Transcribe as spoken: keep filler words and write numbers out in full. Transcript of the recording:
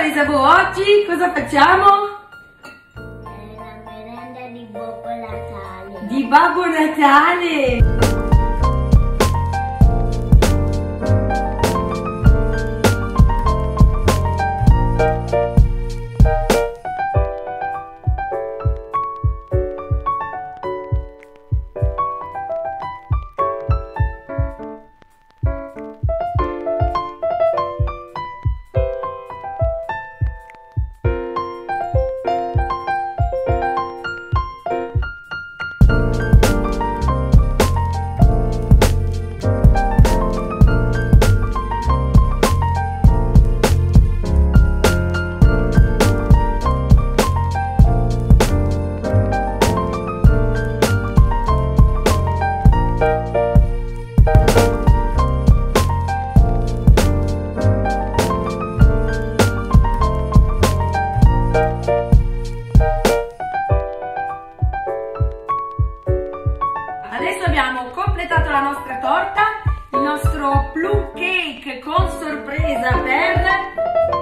sorpresa, Bo, oggi cosa facciamo? È la merenda di Babbo Natale. Di Babbo Natale! Adesso abbiamo completato la nostra torta, il nostro plum cake con sorpresa per